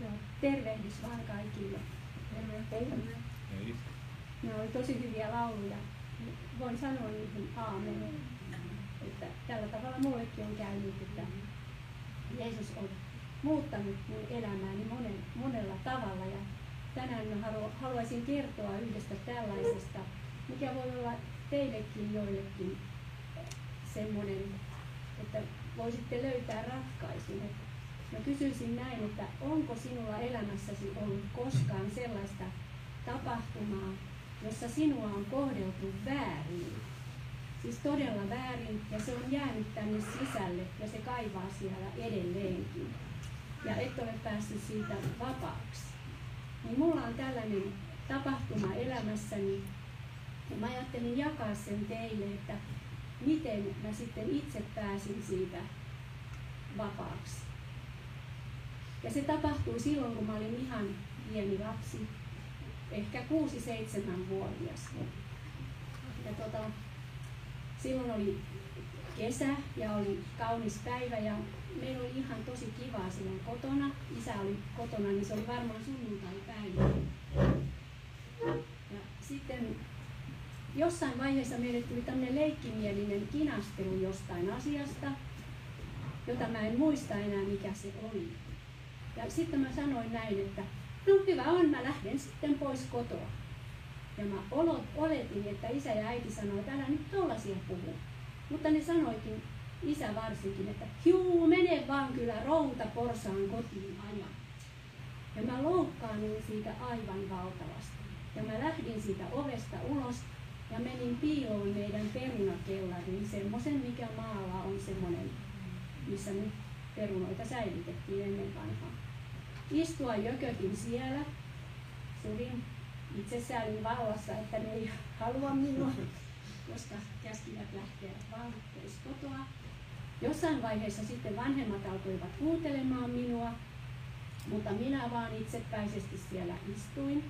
Joo, tervehdys vaan kaikille. Terve. Ne oli tosi hyviä lauluja. Voin sanoa niihin aamen. Että tällä tavalla mullekin on käynyt, että Jeesus on muuttanut mun elämääni monella tavalla. Ja tänään mä haluaisin kertoa yhdestä tällaisesta, mikä voi olla teillekin joillekin semmoinen, että voisitte löytää ratkaisun. Mä kysyisin näin, että onko sinulla elämässäsi ollut koskaan sellaista tapahtumaa, jossa sinua on kohdeltu väärin. Siis todella väärin, ja se on jäänyt tänne sisälle, ja se kaivaa siellä edelleenkin. Ja et ole päässyt siitä vapaaksi. Niin mulla on tällainen tapahtuma elämässäni, ja mä ajattelin jakaa sen teille, että miten mä sitten itse pääsin siitä vapaaksi. Ja se tapahtui silloin, kun mä olin ihan pieni lapsi, ehkä 6-7-vuotias. Ja silloin oli kesä ja oli kaunis päivä ja meillä oli ihan tosi kivaa silloin kotona. Isä oli kotona, niin se oli varmaan sunnuntaipäivä. Ja sitten jossain vaiheessa meille tuli tämmöinen leikkimielinen kinastelu jostain asiasta, jota mä en muista enää mikä se oli. Ja sitten mä sanoin näin, että no hyvä on, mä lähden sitten pois kotoa. Ja mä oletin, että isä ja äiti sanoi, että älä nyt tollasia puhu. Mutta ne sanoikin, isä varsinkin, että juu, mene vaan kyllä routa porsaan kotiin aja. Ja mä loukkaannuin siitä aivan valtavasti. Ja mä lähdin siitä ovesta ulos ja menin piiloon meidän perunakellariin, semmoisen mikä maalla on semmoinen, missä nyt perunoita säilytettiin ennen vanhaa. Istua jökötin siellä, surin itsesäälin vallassa, että ne ei halua minua, koska käskivät lähteä vaan pois kotoa. Jossain vaiheessa sitten vanhemmat alkoivat huutelemaan minua, mutta minä vaan itsepäisesti siellä istuin.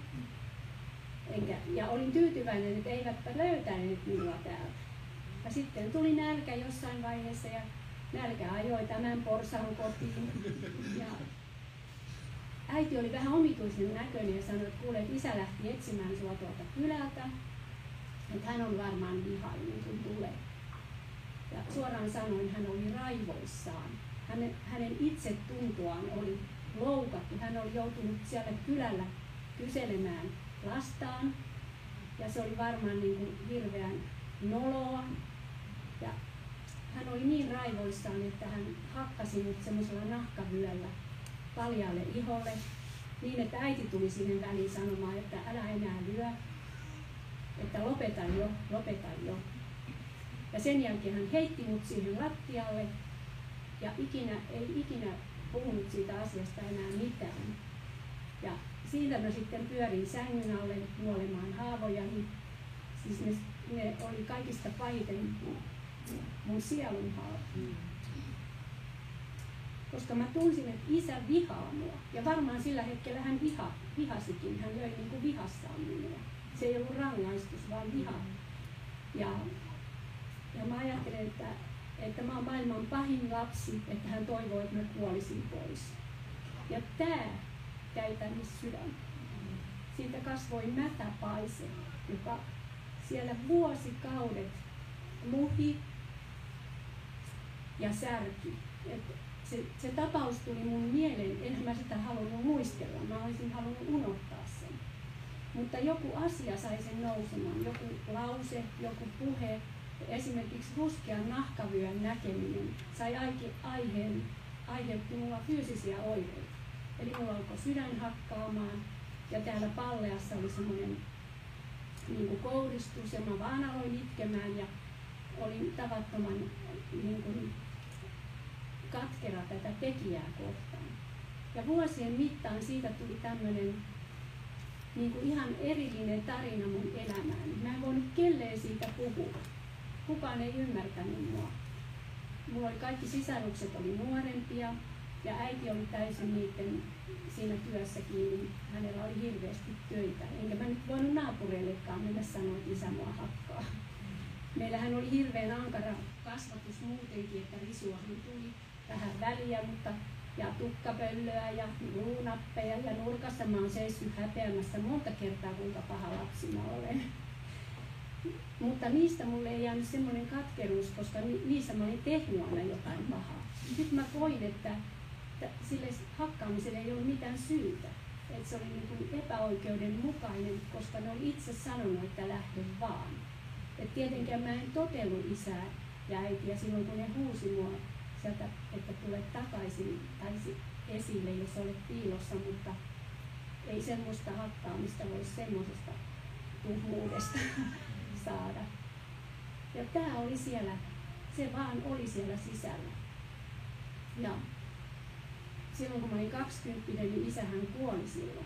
Ja olin tyytyväinen, että eivätpä löytäneet minua täältä. Ja sitten tuli nälkä jossain vaiheessa ja nälkä ajoi tämän porsaan kotiin. Ja äiti oli vähän omituisen näköinen ja sanoi, että kuule, että isä lähti etsimään sua tuolta kylältä. Että hän on varmaan vihainen, kun tulee. Ja suoraan sanoin, hän oli raivoissaan. Hänen itsetuntoaan oli loukattu. Hän oli joutunut siellä kylällä kyselemään lastaan. Ja se oli varmaan niin kuin hirveän noloa. Ja hän oli niin raivoissaan, että hän hakkasi mut semmoisella nahkavyöllä paljaalle iholle. Niin, että äiti tuli sinne väliin sanomaan, että älä enää lyö. Että lopeta jo. Ja sen jälkeen hän heitti mut siihen lattialle ja ei ikinä puhunut siitä asiasta enää mitään. Ja siitä mä sitten pyörin sängyn alle nuolemaan haavojani. Siis ne oli kaikista pahiten mun sielun haavoja. Koska mä tunsin, että isä vihaa mua. Ja varmaan sillä hetkellä hän vihasikin. Hän löi niin kuin vihassaan minua. Se ei ollut rangaistus, vaan viha. Ja mä ajattelen, että mä oon maailman pahin lapsi, että hän toivoo, että mä kuolisin pois. Ja tää käytännös sydän. Siitä kasvoi mätäpaise, joka siellä vuosikaudet muhi ja särki. Se tapaus tuli mun mieleen, enhän mä sitä halunnut muistella, mä olisin halunnut unohtaa sen. Mutta joku asia sai sen nousemaan, joku lause, joku puhe, esimerkiksi ruskean nahkavyön näkeminen sai aiheutti mulla fyysisiä oireita. Eli mulla alkoi sydän hakkaamaan ja täällä palleassa oli semmoinen niin kuin kouristus ja mä vaan aloin itkemään ja olin tavattoman niin kuin katkera tätä tekijää kohtaan. Ja vuosien mittaan siitä tuli tämmöinen niin kuin ihan erillinen tarina mun elämään. Mä en voinut kelleen siitä puhua. Kukaan ei ymmärtänyt mua. Mulla oli kaikki sisarukset oli nuorempia ja äiti oli täysin niiden siinä työssä kiinni. Hänellä oli hirveästi töitä. Enkä mä nyt voinut naapureillekaan mennä sanoa, että isä mua hakkaa. Meillähän oli hirveän ankara kasvatus muutenkin, että risuahan tuli vähän väliä, mutta ja tukkapöllöä ja luunappeja ja nurkassa mä oon seissyt häpeämässä monta kertaa, kuinka paha lapsi mä olen. Mutta niistä mulle ei jäänyt semmoinen katkeruus, koska niissä mä olin tehnyt aina jotain pahaa. Nyt mä koin, että sille hakkaamiselle ei ollut mitään syytä. Että se oli niin kuin epäoikeudenmukainen, koska ne oli itse sanonut, että lähde vaan. Et tietenkään mä en totellut isää ja äitiä silloin, kun ne huusi mua sieltä, että tule takaisin tai esille, jos olet piilossa, mutta ei semmoista hakkaamista voi semmoisesta tuhmuudesta saada. Ja tämä oli siellä, se vaan oli siellä sisällä. Ja silloin kun mä olin 20, niin isähän kuoli silloin.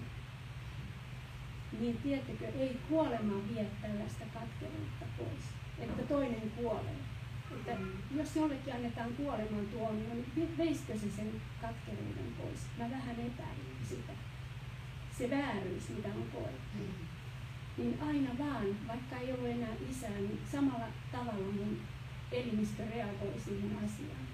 Niin tiedättekö, ei kuolema vie tällaista katkeruutta pois, että toinen kuolee. Että jos jollekin annetaan kuoleman tuomio, niin veisikö se sen katkeruuden pois? Mä vähän epäilin sitä. Se vääryys, mitä on koettu. Niin aina vaan, vaikka ei ollut enää isää, niin samalla tavalla mun elimistö reagoi siihen asiaan.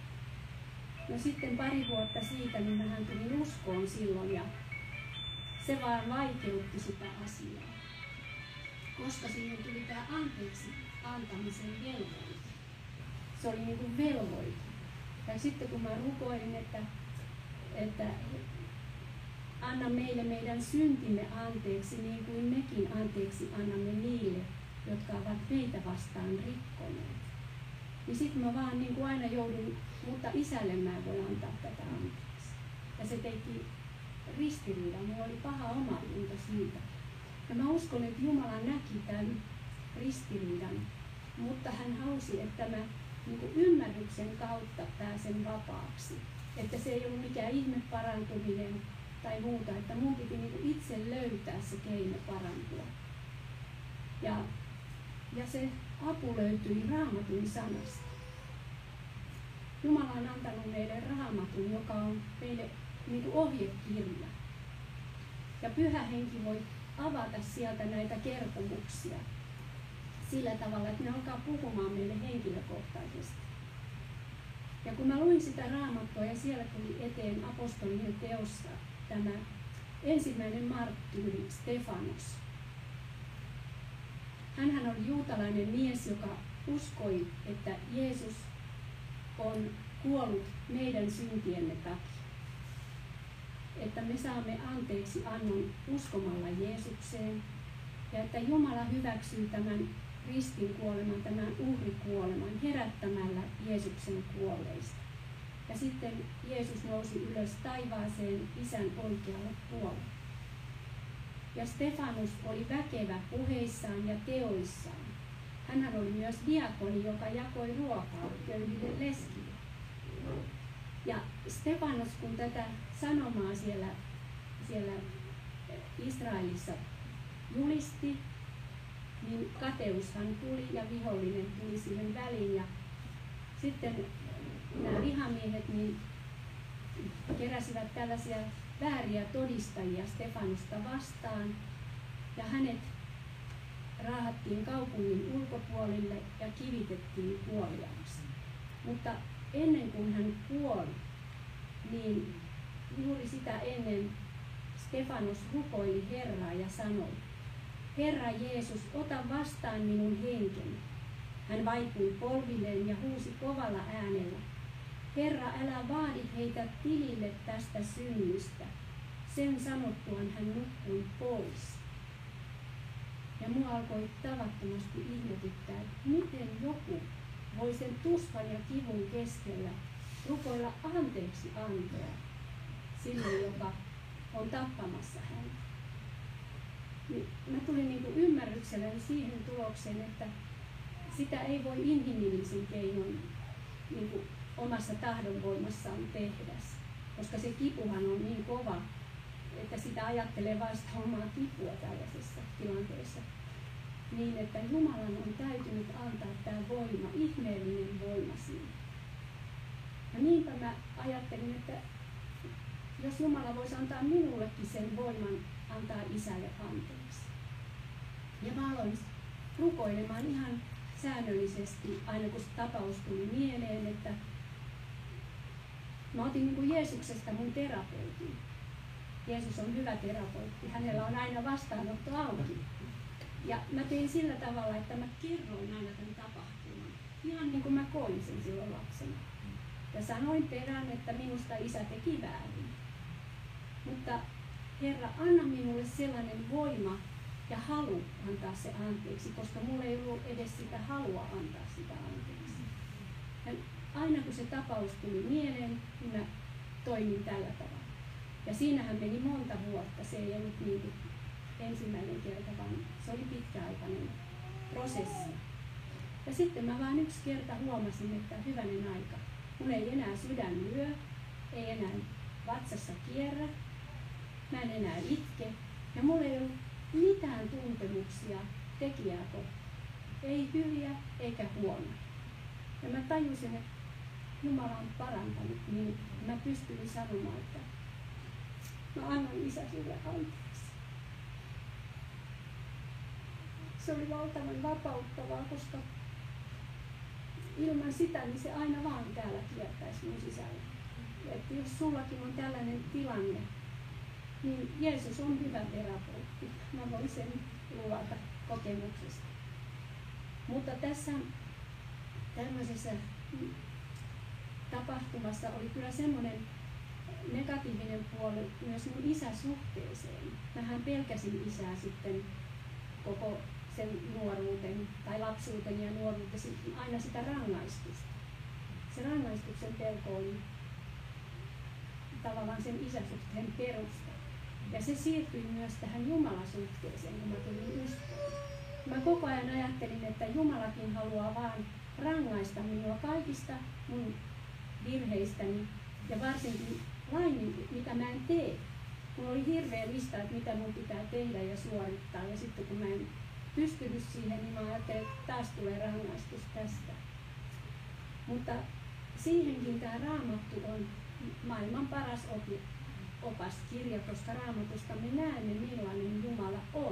No sitten pari vuotta siitä, niin mähän tulin uskoon silloin ja se vaan vaikeutti sitä asiaa. Koska siihen tuli tämä anteeksi antamisen velvoite. Se oli niin kuin velvoite. Ja sitten kun mä rukoilin, että anna meille meidän syntimme anteeksi, niin kuin mekin anteeksi annamme niille, jotka ovat meitä vastaan rikkoneet. Niin sitten mä vaan niin kuin aina joudun, mutta isälle mä en voi antaa tätä anteeksi. Ja se teki ristiriidan, mulla oli paha omatunto siitä. Ja mä uskon, että Jumala näki tämän ristiriidan, mutta hän halusi, että mä niin kuin ymmärryksen kautta pääsen vapaaksi. Että se ei ollut mikään ihme parantuminen tai muuta, että mun piti niin kuin itse löytää se keino parantua. Ja se apu löytyi Raamatun sanasta. Jumala on antanut meille Raamatun, joka on meille niin kuin ohjekirja. Ja Pyhä Henki voi avata sieltä näitä kertomuksia sillä tavalla, että ne alkaa puhumaan meille henkilökohtaisesti. Ja kun mä luin sitä Raamattua ja siellä tuli eteen apostolien teossa tämä ensimmäinen marttyyri Stefanos. Hänhän oli juutalainen mies, joka uskoi, että Jeesus on kuollut meidän syntiemme takia. Että me saamme anteeksi annon uskomalla Jeesukseen ja että Jumala hyväksyy tämän ristin kuoleman, tämän uhrikuoleman herättämällä Jeesuksen kuolleista. Ja sitten Jeesus nousi ylös taivaaseen Isän oikealle puolelle. Ja Stefanus oli väkevä puheissaan ja teoissaan. Hänhän oli myös diakoni, joka jakoi ruokaa köyhille leskille. Ja Stefanus, kun tätä sanomaa siellä Israelissa julisti, niin kateushan tuli ja vihollinen tuli siihen väliin. Ja sitten nämä vihamiehet niin keräsivät tällaisia vääriä todistajia Stefanusta vastaan. Ja hänet raahattiin kaupungin ulkopuolelle ja kivitettiin kuoliaaksi. Mutta ennen kuin hän kuoli, niin juuri sitä ennen Stefanus rukoili Herraa ja sanoi, Herra Jeesus, ota vastaan minun henkeni. Hän vaipui polvilleen ja huusi kovalla äänellä, Herra, älä vaadi heitä tilille tästä synnystä. Sen sanottuaan hän nukkui pois. Ja minua alkoi tavattomasti ihmetyttää, että miten joku voi sen tuskan ja kivun keskellä rukoilla anteeksi antoa sille, joka on tappamassa häntä. Niin mä tulin niin kuin ymmärrykselläni siihen tulokseen, että sitä ei voi inhimillisin keinoin niin kuin omassa tahdonvoimassaan tehdä, koska se kipuhan on niin kova, että sitä ajattelee vain sitä omaa kipua tällaisessa tilanteessa. Niin, että Jumalan on täytynyt antaa tämä voima, ihmeellinen voima siihen. Ja niinpä mä ajattelin, että jos Jumala voisi antaa minullekin sen voiman antaa isälle anteeksi. Ja mä aloin rukoilemaan ihan säännöllisesti, aina kun se tapaus tuli mieleen, että Mä otin niin kuin Jeesuksesta mun terapeutin. Jeesus on hyvä terapeutti. Hänellä on aina vastaanotto auki. Ja mä tein sillä tavalla, että mä kerroin aina tämän tapahtuman. Ihan niin kuin mä koin sen silloin lapsena. Ja sanoin perään, että minusta isä teki väärin. Mutta Herra, anna minulle sellainen voima ja halu antaa se anteeksi, koska mulla ei ollut edes sitä halua antaa sitä anteeksi. Ja aina kun se tapaus tuli mieleen, niin mä toimin tällä tavalla. Ja siinähän meni monta vuotta. Se ei ollut niin kuin ensimmäinen kerta, vaan se oli pitkäaikainen prosessi. Ja sitten mä vaan yksi kerta huomasin, että hyvänen aika. Mun ei enää sydän lyö, ei enää vatsassa kierrä, mä en enää itke. Ja mulla ei ollut mitään tuntemuksia tekijää kohtaan. Ei hyviä eikä huonoja. Ja mä tajusin, että Jumala on parantanut, niin mä pystyin sanomaan, että mä annan Isä sulle anteeksi. Se oli valtavan vapauttavaa, koska ilman sitä niin se aina vaan täällä kiertäisi mun sisällä. Että jos sullakin on tällainen tilanne, niin Jeesus on hyvä terapeutti. Mä voin sen luvata kokemuksesta. Mutta tässä tämmöisessä tapahtumassa oli kyllä semmoinen negatiivinen puoli myös mun isäsuhteeseen. Mähän pelkäsin isää sitten koko sen nuoruuden tai lapsuuden ja nuoruuden, aina sitä rangaistusta. Se rangaistuksen pelko oli tavallaan sen isäsuhteen perusta. Ja se siirtyi myös tähän Jumalasuhteeseen, kun mä tulin uskoon. Mä koko ajan ajattelin, että Jumalakin haluaa vaan rangaista minua kaikista mun virheistäni ja varsinkin lain, mitä mä en tee. Mulla oli hirveä lista, että mitä mun pitää tehdä ja suorittaa. Ja sitten kun mä en pystynyt siihen, niin mä ajattelin, että taas tulee rangaistus tästä. Mutta siihenkin tämä Raamattu on maailman paras opaskirja, koska Raamatusta me näemme, millainen Jumala on.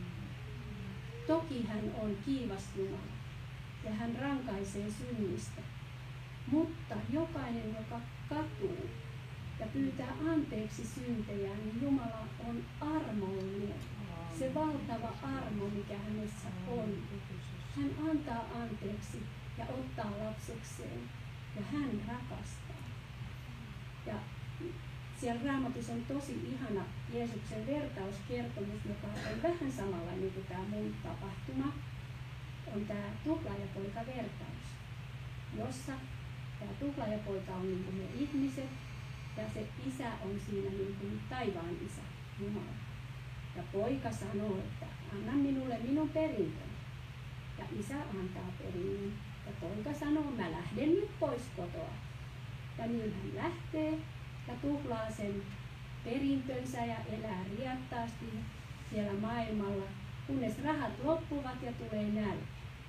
Toki hän on kiivas Jumala ja hän rankaisee synnistä. Mutta jokainen, joka katuu ja pyytää anteeksi syntejä, niin Jumala on armollinen. Se valtava armo, mikä hänessä on. Hän antaa anteeksi ja ottaa lapsekseen ja hän rakastaa. Ja siellä Raamatussa on tosi ihana Jeesuksen vertauskertomus, joka on vähän samanlainen kuin tämä mun tapahtuma. On tämä tuhlaajapoika-vertaus, jossa tämä tuhlaajapoika on niin kuin me ihmiset ja se isä on siinä niin kuin taivaan isä, Jumala. Ja poika sanoo, että anna minulle minun perintöni. Ja isä antaa perinnön. Ja poika sanoo, mä lähden nyt pois kotoa. Ja niin hän lähtee ja tuhlaa sen perintönsä ja elää riattaasti siellä maailmalla, kunnes rahat loppuvat ja tulee nälkä.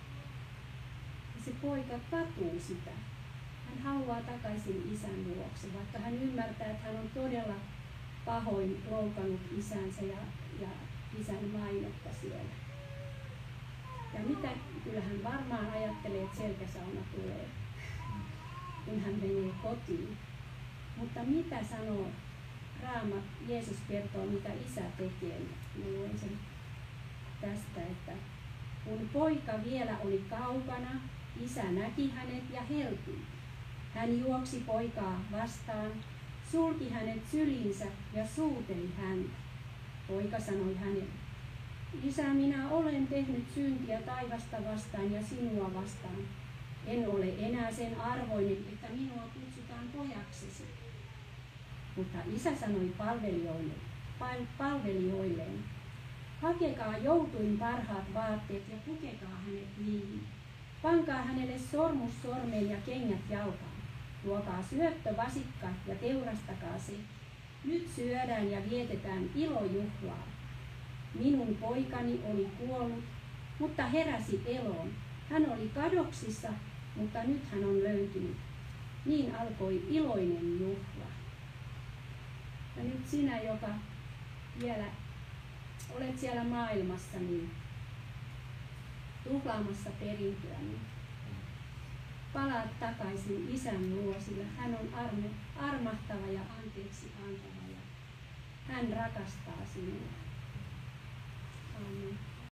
Ja se poika katuu sitä. Hän haluaa takaisin isän luokse, vaikka hän ymmärtää, että hän on todella pahoin loukannut isänsä ja isän mainetta siellä. Ja mitä, kyllä hän varmaan ajattelee, että selkäsauna tulee, kun hän menee kotiin. Mutta mitä sanoo Raamat, Jeesus kertoo, mitä isä tekee. Mä luen sen tästä, että kun poika vielä oli kaukana, isä näki hänet ja heltyi. Hän juoksi poikaa vastaan, sulki hänet syliinsä ja suuteli häntä. Poika sanoi hänelle, isä, minä olen tehnyt syntiä taivasta vastaan ja sinua vastaan. En ole enää sen arvoinen, että minua kutsutaan pojaksesi. Mutta isä sanoi palvelijoilleen, hakekaa joutuin parhaat vaatteet ja pukekaa hänet niihin. Pankaa hänelle sormus sormeen ja kengät jalkaan. Tuokaa syöttövasikka ja teurastakaa se. Nyt syödään ja vietetään ilojuhlaa. Minun poikani oli kuollut, mutta heräsi eloon. Hän oli kadoksissa, mutta nyt hän on löytynyt. Niin alkoi iloinen juhla. Ja nyt sinä, joka vielä olet siellä maailmassa, niin tuhlaamassa perintöä, niin palaa takaisin isän luo, sillä hän on armahtava ja anteeksi antava ja hän rakastaa sinua.